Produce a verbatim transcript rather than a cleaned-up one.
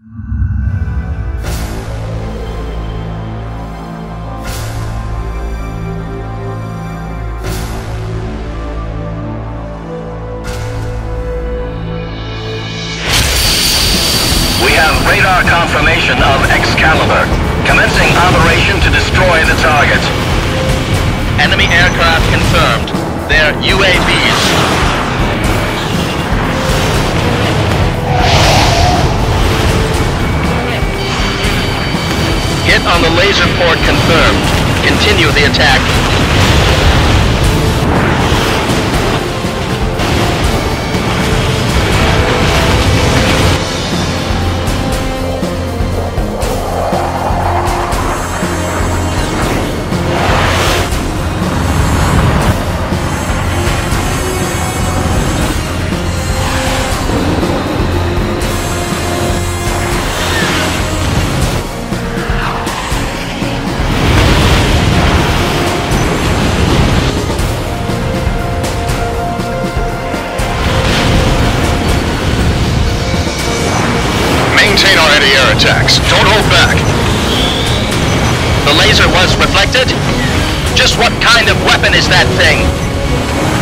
Radar confirmation of Excalibur. Commencing operation to destroy the target. Enemy aircraft confirmed. They're U A Vs. Hit on the laser port confirmed. Continue the attack. Maintain our anti-air attacks. Don't hold back. The laser was reflected? Just what kind of weapon is that thing?